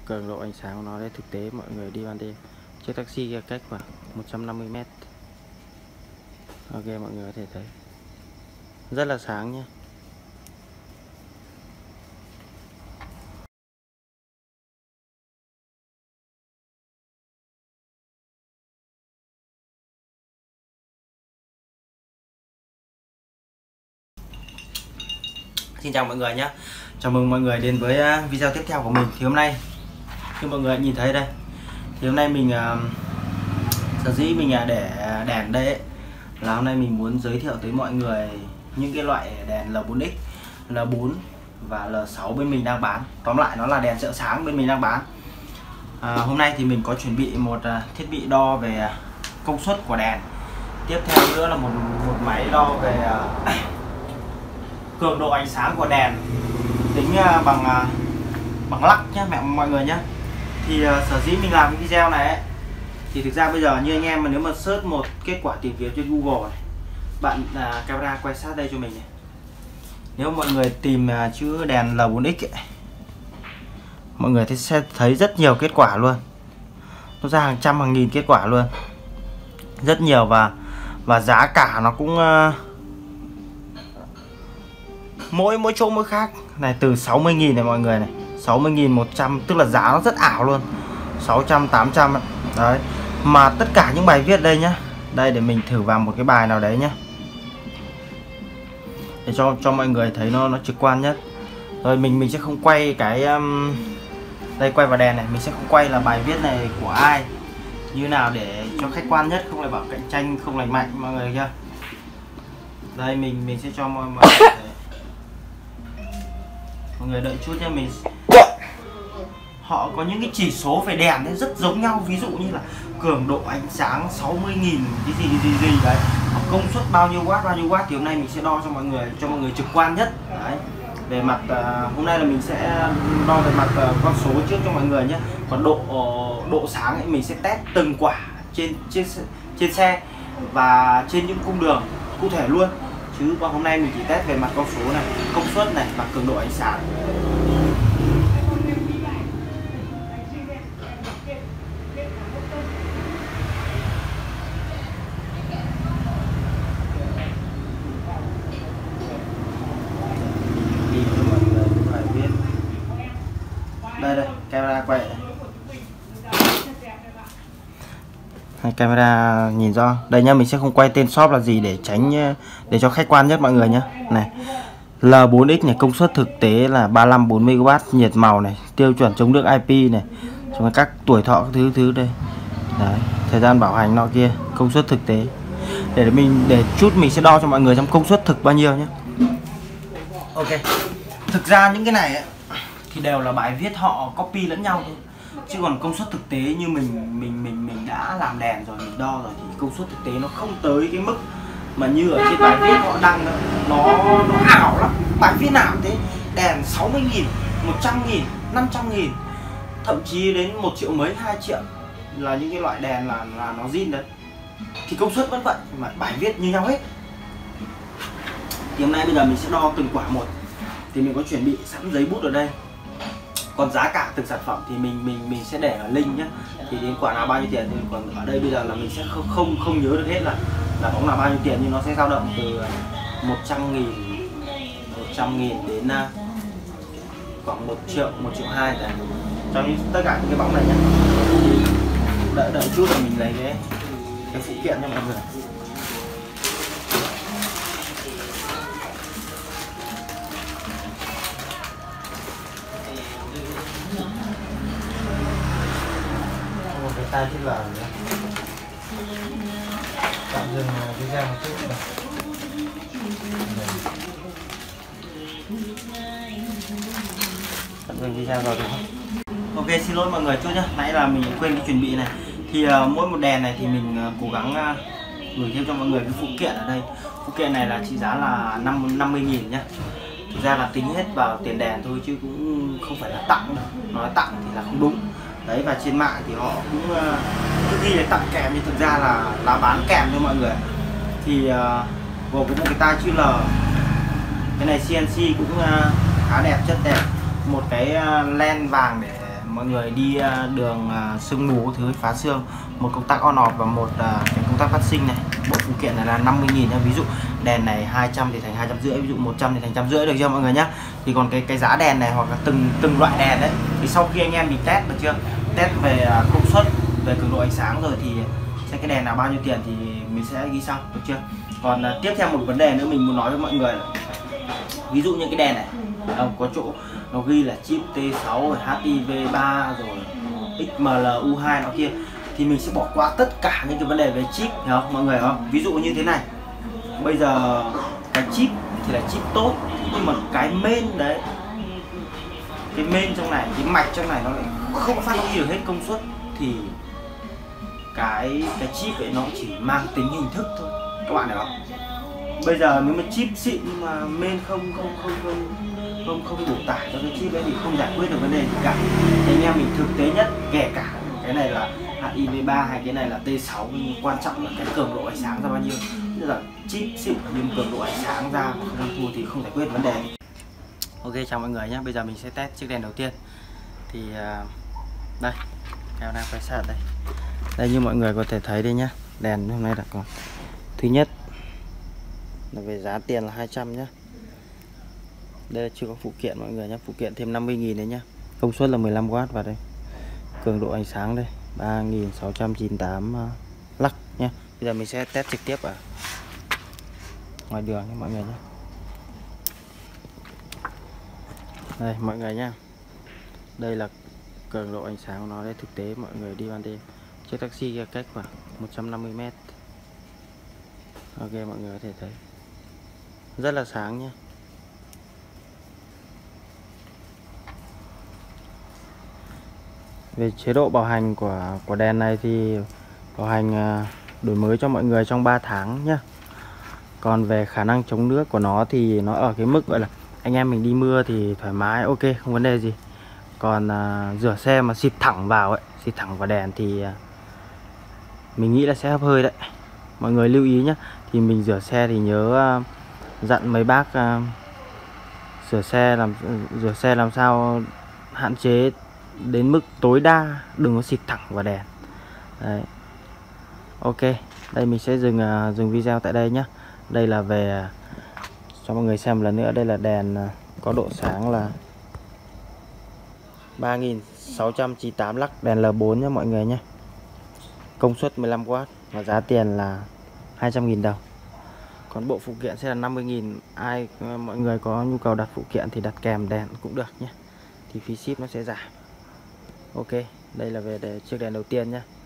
cường độ ánh sáng của nó để thực tế mọi người đi ban đêm. Chiếc taxi kia cách khoảng 150 m. Ok, mọi người có thể thấy rất là sáng nhé. Xin chào mọi người nhé. Chào mừng mọi người đến với video tiếp theo của mình. Thì hôm nay như mọi người nhìn thấy đây, thì hôm nay mình sở dĩ mình để đèn đây ấy, là hôm nay mình muốn giới thiệu tới mọi người những cái loại đèn L4X, L4 và L6 bên mình đang bán. Tóm lại nó là đèn trợ sáng bên mình đang bán. Hôm nay thì mình có chuẩn bị một thiết bị đo về công suất của đèn. Tiếp theo nữa là một máy đo về cường độ ánh sáng của đèn, tính bằng lắc nhé mọi người nhé. Thì sở dĩ mình làm cái video này ấy, thì thực ra bây giờ như anh em mà nếu mà search một kết quả tìm kiếm trên Google này, bạn camera quay sát đây cho mình này. Nếu mọi người tìm chữ đèn L4X ấy, mọi người sẽ thấy rất nhiều kết quả luôn. Nó ra hàng trăm hàng nghìn kết quả luôn, rất nhiều, và giá cả nó cũng mỗi chỗ mỗi khác này, từ 60.000 này mọi người này, 60.000, 100, tức là giá nó rất ảo luôn, 600, 800 đấy. Mà tất cả những bài viết đây nhá, đây để mình thử vào một cái bài nào đấy nhá, để cho mọi người thấy nó trực quan nhất. Rồi mình sẽ không quay cái đây, quay vào đèn này, mình sẽ không quay là bài viết này của ai như nào để cho khách quan nhất, không lại bảo cạnh tranh không lành mạnh mọi người chưa. Đây mình sẽ cho mọi người đợi chút nha. Mình họ có những cái chỉ số về đèn ấy rất giống nhau, ví dụ như là cường độ ánh sáng 60.000 cái gì đấy, công suất bao nhiêu watt thì hôm nay mình sẽ đo cho mọi người trực quan nhất đấy. Về mặt hôm nay là mình sẽ đo về mặt con số trước cho mọi người nhé. Còn độ sáng ấy mình sẽ test từng quả trên xe và trên những cung đường cụ thể luôn, chứ còn hôm nay mình chỉ test về mặt con số này, công suất này và cường độ ánh sáng. Đây camera quay đây. Camera nhìn rõ đây nhá. Mình sẽ không quay tên shop là gì để tránh, để cho khách quan nhất mọi người nhé. Này, L4X này, công suất thực tế là 35-40 W, nhiệt màu này, tiêu chuẩn chống nước IP này, xong các tuổi thọ các thứ đây đấy, thời gian bảo hành nọ kia, công suất thực tế. Để chút mình sẽ đo cho mọi người trong công suất thực bao nhiêu nhé. Ok, thực ra những cái này ấy, thì đều là bài viết họ copy lẫn nhau thôi, chứ còn công suất thực tế như mình đã làm đèn rồi, mình đo rồi thì công suất thực tế nó không tới cái mức mà như ở trên bài viết họ đăng nữa. Nó ảo lắm, bài viết nào thế, đèn 60.000, 100.000, 500.000, thậm chí đến 1 triệu mấy, 2 triệu là những cái loại đèn là nó zin đấy, thì công suất vẫn vậy mà bài viết như nhau hết. Thì hôm nay bây giờ mình sẽ đo từng quả một, thì mình có chuẩn bị sẵn giấy bút ở đây. Còn giá cả từng sản phẩm thì mình sẽ để ở link nhé. Thì đến quả nào bao nhiêu tiền thì còn ở đây bây giờ là mình sẽ không nhớ được hết là bóng nào bao nhiêu tiền, nhưng nó sẽ dao động từ 100.000 đến khoảng 1 triệu, 1 triệu 2 trong tất cả những cái bóng này nhé. Đợi chút rồi mình lấy cái phụ kiện cho mọi người. Cái tay thiết vào nữa. Tạm dừng video một chút này. Tạm dừng video rồi đúng không? Ok, xin lỗi mọi người chút nhé, nãy là mình quên cái chuẩn bị này. Thì mỗi một đèn này thì mình cố gắng gửi thêm cho mọi người cái phụ kiện ở đây. Phụ kiện này là trị giá là 50.000 nhá. Thực ra là tính hết vào tiền đèn thôi chứ cũng không phải là tặng đâu. Nói tặng thì là không đúng. Đấy, và trên mạng thì họ cũng cứ ghi là tặng kèm, nhưng thực ra là bán kèm cho mọi người. Thì gồm có một cái tai chữ L, cái này CNC cũng khá đẹp, chất đẹp, một cái len vàng để mọi người đi đường sương mù thứ phá xương, một công tắc on off và một cái công tắc phát sinh này. Bộ phụ kiện này là 50.000 nha. Ví dụ đèn này 200 thì thành 250, ví dụ 100 thì thành 150, được chưa mọi người nhá. Thì còn cái giá đèn này hoặc là từng loại đèn đấy thì sau khi anh em mình test được chưa, test về công suất, về cường độ ánh sáng rồi thì xem cái đèn nào bao nhiêu tiền thì mình sẽ ghi sau, được chưa. Còn tiếp theo một vấn đề nữa mình muốn nói với mọi người là, ví dụ như cái đèn này có chỗ nó ghi là chip T6 rồi HIV3 rồi XMLU2 nó kia, thì mình sẽ bỏ qua tất cả những cái vấn đề về chip, hiểu không mọi người không? Ví dụ như thế này, bây giờ cái chip thì là chip tốt, nhưng mà cái main đấy, cái main trong này, cái mạch trong này nó lại không phát huy được hết công suất, thì cái chip ấy nó chỉ mang tính hình thức thôi, các bạn hiểu không? Bây giờ nếu mà chip xịn nhưng mà main không đủ tải cho cái chip ấy thì không giải quyết được vấn đề gì cả. Thì anh em mình thực tế nhất, kể cả cái này là HIV3 hay cái này là T6, nhưng quan trọng là cái cường độ ánh sáng ra bao nhiêu. Tức là chip xịn nhưng cường độ ánh sáng ra không thua thì không giải quyết vấn đề. Ok, chào mọi người nhé. Bây giờ mình sẽ test chiếc đèn đầu tiên. Thì đây, camera quay sát đây. Đây, như mọi người có thể thấy đây nhá, đèn hôm nay là còn thứ nhất là về giá tiền là 200 nhá. Đây là chưa có phụ kiện mọi người nhé, phụ kiện thêm 50.000 đấy nhá. Công suất là 15W vào đây. Cường độ ánh sáng đây 3698 lux nhé. Bây giờ mình sẽ test trực tiếp ở ngoài đường nhé mọi người nhé. Đây mọi người nhá, đây là cường độ ánh sáng của nó đây. Thực tế mọi người đi ban đêm, chiếc taxi kia cách khoảng 150m. Ok, mọi người có thể thấy rất là sáng nhé. Về chế độ bảo hành của đèn này thì bảo hành đổi mới cho mọi người trong 3 tháng nhé. Còn về khả năng chống nước của nó thì nó ở cái mức gọi là anh em mình đi mưa thì thoải mái, ok, không vấn đề gì. Còn rửa xe mà xịt thẳng vào ấy, xịt thẳng vào đèn thì mình nghĩ là sẽ hấp hơi đấy. Mọi người lưu ý nhé. Thì mình rửa xe thì nhớ dặn mấy bác rửa xe làm sao hạn chế đến mức tối đa, đừng có xịt thẳng vào đèn đấy. Ok, đây mình sẽ dừng video tại đây nhé. Đây là về cho mọi người xem một lần nữa. Đây là đèn có độ sáng là 3698 lux, đèn L4 nhé mọi người nhé. Công suất 15W và giá tiền là 200.000 đồng. Còn bộ phụ kiện sẽ là 50.000. Mọi người có nhu cầu đặt phụ kiện thì đặt kèm đèn cũng được nhé, thì phí ship nó sẽ giảm. Ok, đây là về chiếc đèn đầu tiên nhé.